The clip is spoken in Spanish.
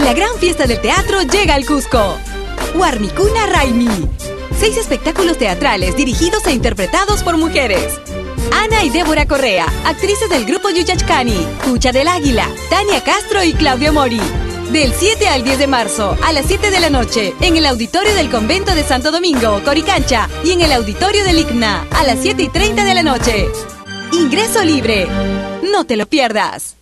La gran fiesta del teatro llega al Cusco. Warmicuna Raimi. 6 espectáculos teatrales dirigidos e interpretados por mujeres. Ana y Débora Correa, actrices del grupo Yuyachcani, Cucha del Águila, Tania Castro y Claudio Mori. Del 7 al 10 de marzo, a las 7 de la noche, en el auditorio del Convento de Santo Domingo, Coricancha, y en el auditorio del ICNA, a las 7:30 de la noche. Ingreso libre. No te lo pierdas.